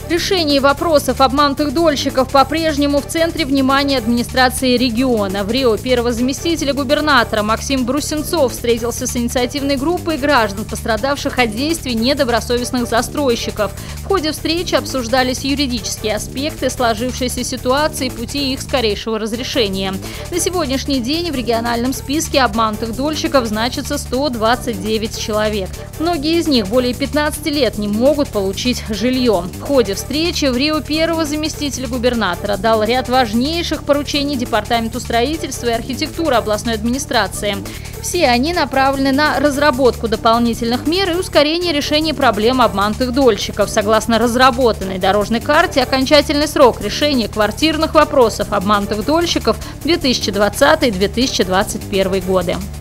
Решение вопросов обманутых дольщиков по-прежнему в центре внимания администрации региона. В Рио первого заместителя губернатора Максим Брусенцов встретился с инициативной группой граждан, пострадавших от действий недобросовестных застройщиков. В ходе встречи обсуждались юридические аспекты сложившейся ситуации и пути их скорейшего разрешения. На сегодняшний день в региональном списке обманутых дольщиков значится 129 человек. Многие из них более 15 лет не могут получить жилье. В ходе встречи в Рио первого заместителя губернатора дал ряд важнейших поручений Департаменту строительства и архитектуры областной администрации. Все они направлены на разработку дополнительных мер и ускорение решения проблем обманутых дольщиков. Согласно разработанной дорожной карте, окончательный срок решения квартирных вопросов обманутых дольщиков 2020-2021 годы.